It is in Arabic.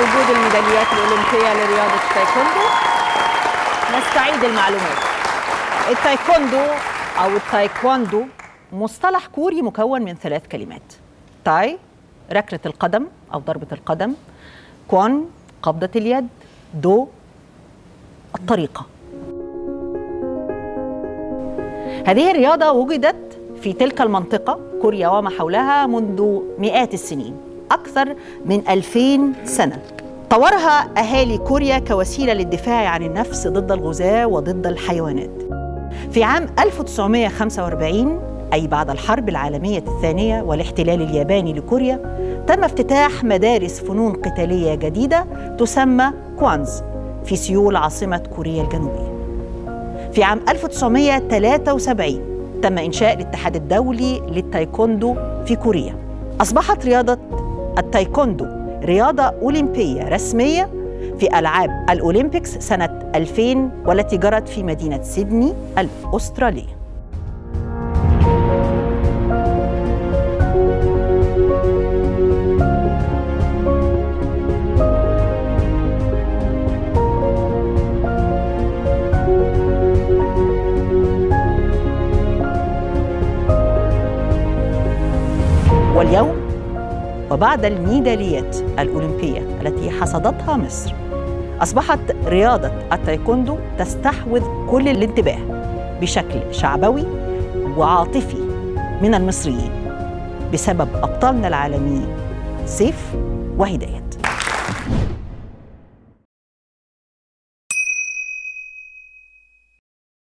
وجود الميداليات الأولمبية لرياضة التايكوندو نستعيد المعلومات. التايكوندو أو التايكواندو مصطلح كوري مكون من 3 كلمات: تاي ركلة القدم أو ضربة القدم، كوان قبضة اليد، دو الطريقة. هذه الرياضة وجدت في تلك المنطقة كوريا وما حولها منذ مئات السنين، أكثر من 2000 سنة. طورها أهالي كوريا كوسيلة للدفاع عن النفس ضد الغزاة وضد الحيوانات. في عام 1945 أي بعد الحرب العالمية الثانية والاحتلال الياباني لكوريا، تم افتتاح مدارس فنون قتالية جديدة تسمى كوانز في سيول عاصمة كوريا الجنوبية. في عام 1973 تم إنشاء الاتحاد الدولي للتايكوندو في كوريا. أصبحت رياضة التايكوندو رياضة أولمبية رسمية في ألعاب الأولمبيكس سنة 2000 والتي جرت في مدينة سيدني الأسترالية. واليوم وبعد الميداليات الأولمبية التي حصدتها مصر، أصبحت رياضة التايكوندو تستحوذ كل الانتباه بشكل شعبوي وعاطفي من المصريين بسبب أبطالنا العالميين سيف وهداية.